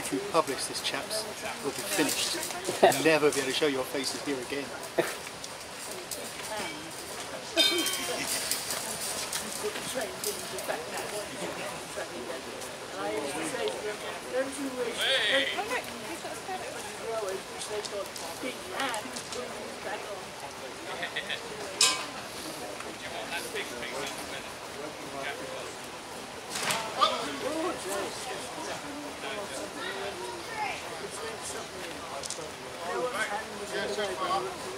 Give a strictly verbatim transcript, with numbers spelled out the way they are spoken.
if we publish this, chaps, we'll be finished. We'll never be able to show your faces here again. Yeah, so far.